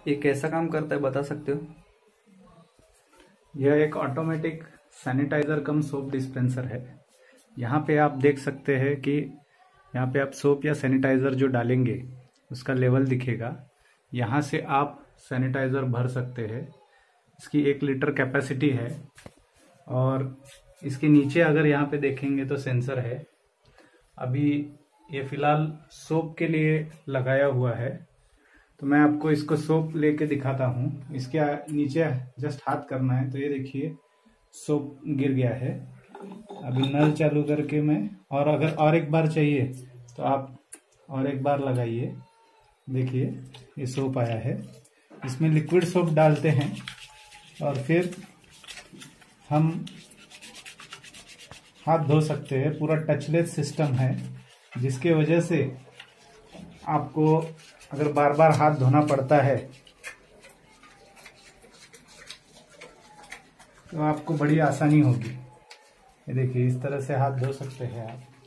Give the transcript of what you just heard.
ये कैसा काम करता है बता सकते हो? यह एक automatic sanitiser cum soap dispenser है। यहाँ पे आप देख सकते हैं कि यहाँ पे आप सोप या सैनिटाइजर जो डालेंगे उसका लेवल दिखेगा। यहाँ से आप सैनिटाइजर भर सकते हैं। इसकी 1 लीटर कैपेसिटी है और इसके नीचे अगर यहाँ पे देखेंगे तो सेंसर है। अभी ये फिलहाल सोप के लिए लगाया हुआ है, तो मैं आपको इसको सोप लेके दिखाता हूँ। इसके नीचे जस्ट हाथ करना है तो ये देखिए सोप गिर गया है। अभी नल चालू करके मैं अगर और एक बार चाहिए तो आप और एक बार लगाइए। देखिए ये सोप आया है। इसमें लिक्विड सोप डालते हैं और फिर हम हाथ धो सकते हैं। पूरा टचलेस सिस्टम है, जिसके वजह से आपको अगर बार बार हाथ धोना पड़ता है तो आपको बड़ी आसानी होगी। ये देखिए इस तरह से हाथ धो सकते हैं आप।